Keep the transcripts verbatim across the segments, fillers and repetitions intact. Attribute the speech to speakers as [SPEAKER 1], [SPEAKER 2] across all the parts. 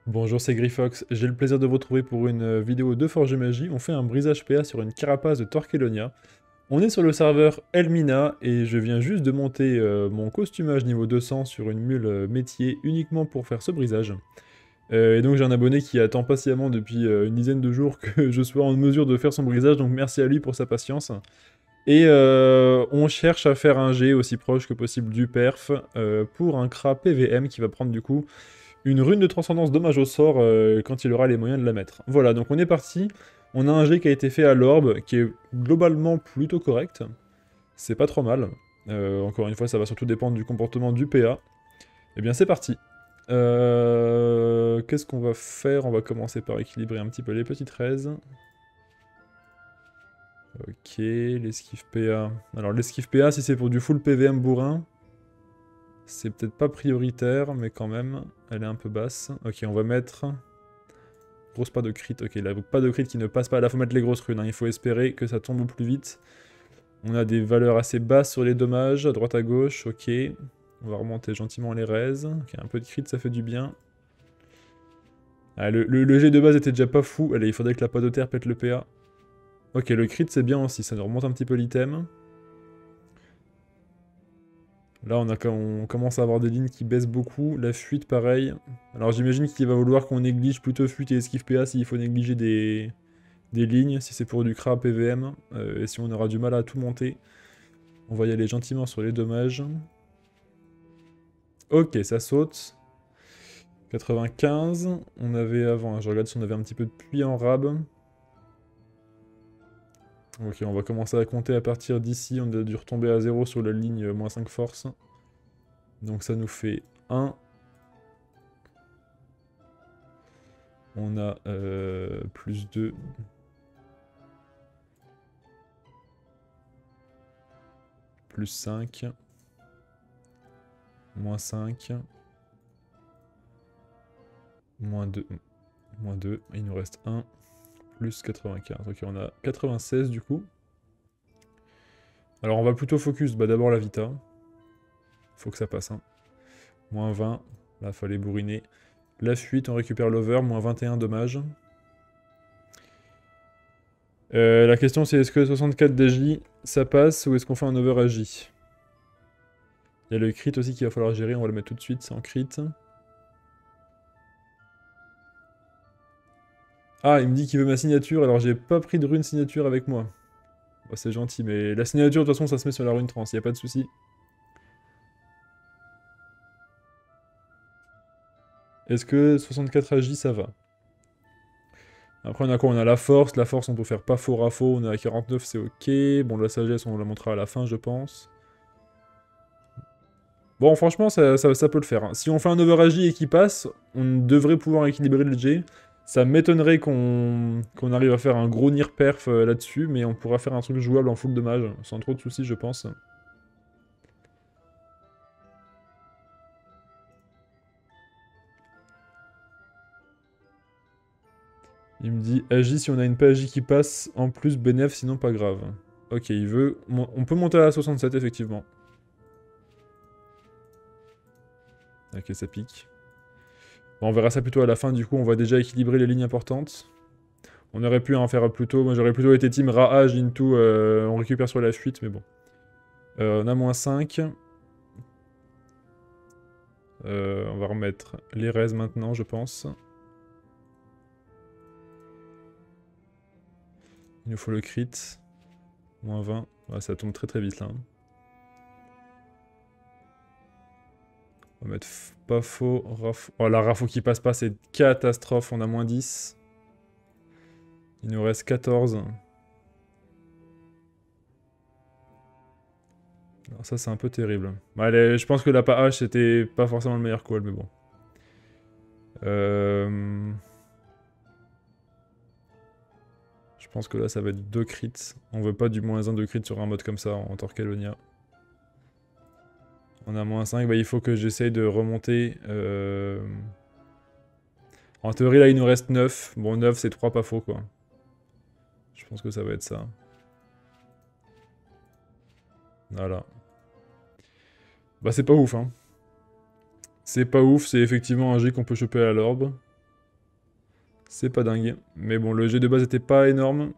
[SPEAKER 1] Bonjour, c'est Grifox. J'ai le plaisir de vous retrouver pour une euh, vidéo de Forge et Magie. On fait un brisage P A sur une carapace de Torquelonia. On est sur le serveur Elmina et je viens juste de monter euh, mon costumage niveau deux cents sur une mule euh, métier uniquement pour faire ce brisage. Euh, et donc j'ai un abonné qui attend patiemment depuis euh, une dizaine de jours que je sois en mesure de faire son brisage, donc merci à lui pour sa patience. Et euh, on cherche à faire un G aussi proche que possible du perf euh, pour un Kra P V M qui va prendre du coup une rune de transcendance dommage au sort euh, quand il aura les moyens de la mettre. Voilà, donc on est parti. On a un G qui a été fait à l'orbe, qui est globalement plutôt correct. C'est pas trop mal. Euh, encore une fois, ça va surtout dépendre du comportement du P A. Eh bien, c'est parti. Euh, Qu'est-ce qu'on va faire? On va commencer par équilibrer un petit peu les petites raises. Ok, l'esquive P A. Alors, l'esquive P A, si c'est pour du full P V M bourrin, c'est peut-être pas prioritaire, mais quand même, elle est un peu basse. Ok, on va mettre... Grosse pas de crit, ok, là, pas de crit qui ne passe pas. Là, faut mettre les grosses runes, hein. Il faut espérer que ça tombe plus vite. On a des valeurs assez basses sur les dommages, à droite à gauche, ok. On va remonter gentiment les raises. Ok, un peu de crit, ça fait du bien. Ah, le, le, le G de base était déjà pas fou. Allez, il faudrait que la poids de terre pète le P A. Ok, le crit, c'est bien aussi, ça nous remonte un petit peu l'item. Là, on, a, on commence à avoir des lignes qui baissent beaucoup. La fuite, pareil. Alors, j'imagine qu'il va vouloir qu'on néglige plutôt fuite et esquive P A s'il faut négliger des, des lignes, si c'est pour du Kra P V M. Euh, et si on aura du mal à tout monter, on va y aller gentiment sur les dommages. Ok, ça saute. quatre-vingt-quinze. On avait avant, hein, je regarde si on avait un petit peu de pluie en rab. Ok, on va commencer à compter à partir d'ici. On a dû retomber à zéro sur la ligne euh, moins cinq force. Donc ça nous fait un. On a euh, plus deux. Plus cinq. Moins cinq. Moins deux. Moins deux. Il nous reste un. Plus quatre-vingt-quinze. Ok, on a quatre-vingt-seize du coup. Alors on va plutôt focus bah, d'abord la Vita. Faut que ça passe. Hein. Moins vingt. Là, fallait bourriner. La fuite, on récupère l'over. Moins vingt et un, dommage. Euh, la question c'est est-ce que soixante-quatre d'A J ça passe ou est-ce qu'on fait un over A J? Il y a le crit aussi qu'il va falloir gérer, on va le mettre tout de suite, c'est en crit. Ah, il me dit qu'il veut ma signature, alors j'ai pas pris de rune signature avec moi. Bah, c'est gentil, mais la signature de toute façon ça se met sur la rune trans, y a pas de souci. Est-ce que soixante-quatre A J ça va? Après on a quoi? On a la force, la force on peut faire pas faux rafaux, on est à quarante-neuf c'est ok. Bon la sagesse on la montrera à la fin je pense. Bon franchement ça, ça, ça peut le faire. Hein. Si on fait un over A J et qu'il passe, on devrait pouvoir équilibrer le G. Ça m'étonnerait qu'on qu'on arrive à faire un gros Nir perf euh, là-dessus, mais on pourra faire un truc jouable en full dommage, sans trop de soucis je pense. Il me dit A J si on a une P A J qui passe, en plus bénéf sinon pas grave. Ok, il veut... On peut monter à la soixante-sept effectivement. Ok, ça pique. Bon, on verra ça plutôt à la fin, du coup on va déjà équilibrer les lignes importantes. On aurait pu en faire plus tôt, moi j'aurais plutôt été team Raage into euh, on récupère sur la fuite, mais bon. Euh, on a moins cinq. Euh, on va remettre les res maintenant, je pense. Il nous faut le crit. Moins vingt. Ouais, ça tombe très très vite là. Hein. On va mettre pas faux, rafo. Oh la rafo qui passe pas, c'est catastrophe, on a moins dix. Il nous reste quatorze. Alors ça c'est un peu terrible. Bah, allez, je pense que la P A H c'était pas forcément le meilleur call, mais bon. Euh... Je pense que là ça va être deux crits. On veut pas du moins un de crit sur un mode comme ça en Torquelonia. On a moins cinq, bah il faut que j'essaye de remonter. Euh... En théorie là il nous reste neuf. Bon neuf c'est trois pas faux quoi. Je pense que ça va être ça. Voilà. Bah c'est pas ouf hein. C'est pas ouf, c'est effectivement un G qu'on peut choper à l'orbe. C'est pas dingue. Mais bon, le jet de base était pas énorme.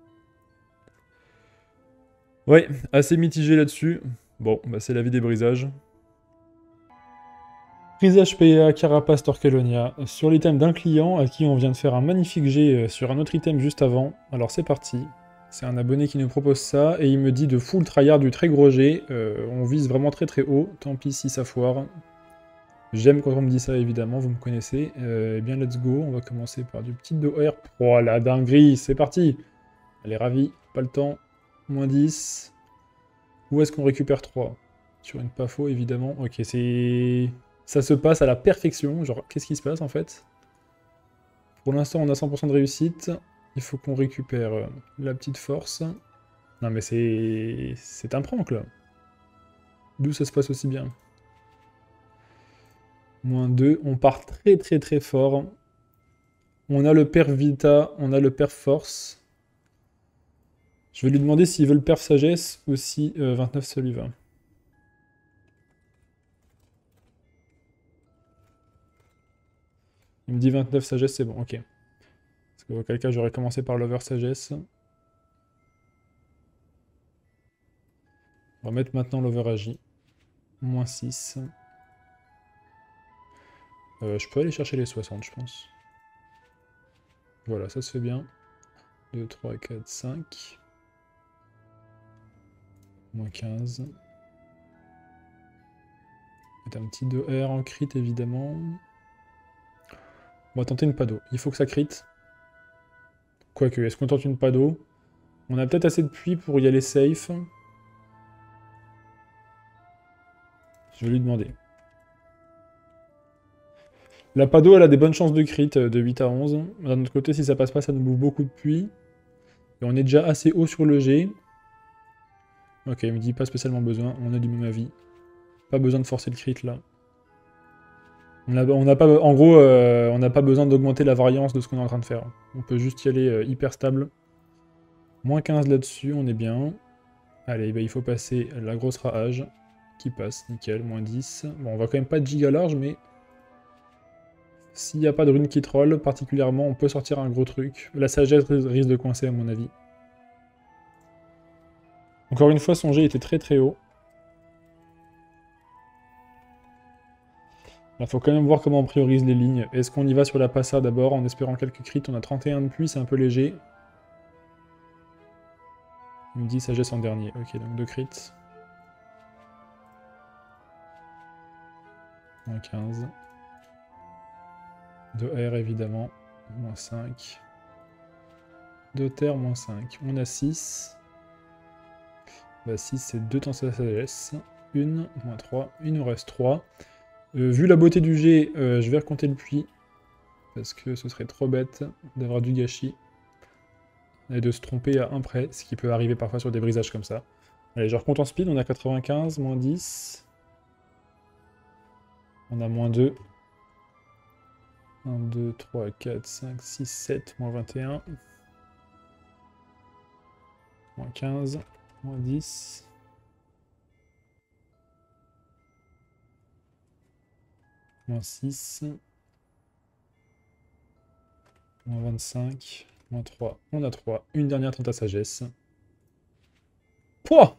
[SPEAKER 1] Ouais, assez mitigé là-dessus. Bon, bah c'est la vie des brisages. Brisage P A, Carapace Torquelonia, sur l'item d'un client à qui on vient de faire un magnifique jet sur un autre item juste avant. Alors c'est parti. C'est un abonné qui nous propose ça, et il me dit de full tryhard du très gros jet. Euh, on vise vraiment très très haut, tant pis si ça foire. J'aime quand on me dit ça, évidemment, vous me connaissez. Euh, eh bien, let's go, on va commencer par du petit D O R. Oh la dinguerie, c'est parti. Allez, ravi, pas le temps. Moins dix. Où est-ce qu'on récupère trois? Sur une pas faux, évidemment. Ok, c'est... Ça se passe à la perfection. Genre, qu'est-ce qui se passe, en fait? Pour l'instant, on a cent pour cent de réussite. Il faut qu'on récupère la petite force. Non, mais c'est... C'est un prank, là. D'où ça se passe aussi bien? Moins deux. On part très, très, très fort. On a le perf Vita, on a le perf Force. Je vais lui demander s'il veut le perf Sagesse ou si euh, vingt-neuf ça lui va. Il me dit vingt-neuf Sagesse, c'est bon, ok. Parce que auquel cas j'aurais commencé par l'Over Sagesse. On va mettre maintenant l'Over Agi. Moins six. Euh, je peux aller chercher les soixante, je pense. Voilà, ça se fait bien. deux, trois, quatre, cinq. Moins quinze. Mettre un petit deux R en crit, évidemment. On va tenter une pado. Il faut que ça crit. Quoique, est-ce qu'on tente une pado? On a peut-être assez de pluie pour y aller safe. Je vais lui demander. La pado, elle a des bonnes chances de crit de huit à onze. D'un autre côté, si ça passe pas, ça nous bouffe beaucoup de pluie. Et on est déjà assez haut sur le G. Ok, il me dit pas spécialement besoin. On a du même avis. Pas besoin de forcer le crit là. On a, on a pas, en gros, euh, on n'a pas besoin d'augmenter la variance de ce qu'on est en train de faire. On peut juste y aller euh, hyper stable. Moins quinze là-dessus, on est bien. Allez, bah, il faut passer la grosse rage qui passe, nickel, moins dix. Bon, on va quand même pas être giga large, mais s'il n'y a pas de rune qui troll, particulièrement, on peut sortir un gros truc. La sagesse risque de coincer, à mon avis. Encore une fois, son jet était très très haut. Il faut quand même voir comment on priorise les lignes. Est-ce qu'on y va sur la passa d'abord, en espérant quelques crits? On a trente et un de pluie, c'est un peu léger. Il me dit sagesse en dernier. Ok, donc deux crits. Moins quinze. deux R évidemment. Moins cinq. deux terre, moins cinq. On a six. Bah six, c'est deux temps sa sagesse. un, moins trois. Il nous reste trois. Euh, vu la beauté du jet, euh, je vais recompter le puits. Parce que ce serait trop bête d'avoir du gâchis. Et de se tromper à un près, ce qui peut arriver parfois sur des brisages comme ça. Allez, je recompte en speed, on a quatre-vingt-quinze, moins dix. On a moins deux. un, deux, trois, quatre, cinq, six, sept, moins vingt et un. Moins quinze, moins dix. Moins six. Moins vingt-cinq. Moins trois. On a trois. Une dernière tente à sagesse. Pouah.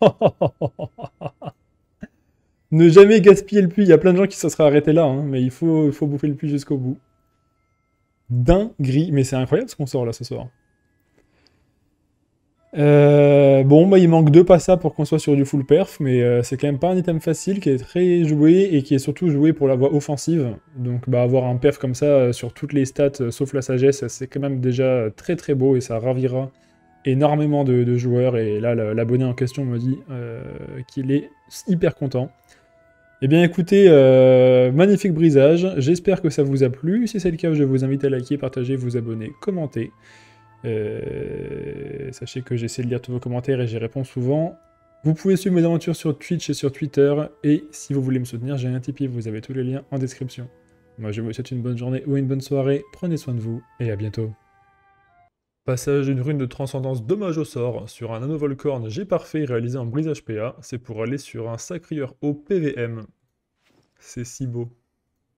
[SPEAKER 1] Ne jamais gaspiller le puits. Il y a plein de gens qui se seraient arrêtés là, hein, mais il faut, il faut bouffer le puits jusqu'au bout. Dinguerie. Mais c'est incroyable ce qu'on sort là ce soir. Euh, bon, bah, il manque deux passa pour qu'on soit sur du full perf, mais euh, c'est quand même pas un item facile, qui est très joué, et qui est surtout joué pour la voie offensive. Donc bah, avoir un perf comme ça euh, sur toutes les stats, euh, sauf la sagesse, c'est quand même déjà très très beau, et ça ravira énormément de, de joueurs, et là l'abonné en question me dit euh, qu'il est hyper content. Eh bien écoutez, euh, magnifique brisage, j'espère que ça vous a plu. Si c'est le cas, je vous invite à liker, partager, vous abonner, commenter. Euh, sachez que j'essaie de lire tous vos commentaires et j'y réponds souvent. Vous pouvez suivre mes aventures sur Twitch et sur Twitter. Et si vous voulez me soutenir, j'ai un Tipeee, vous avez tous les liens en description. Moi je vous souhaite une bonne journée ou une bonne soirée, prenez soin de vous et à bientôt. Passage d'une rune de transcendance dommage au sort sur un nanovolcorn G parfait réalisé en brisage P A, c'est pour aller sur un sacrieur au P V M. C'est si beau.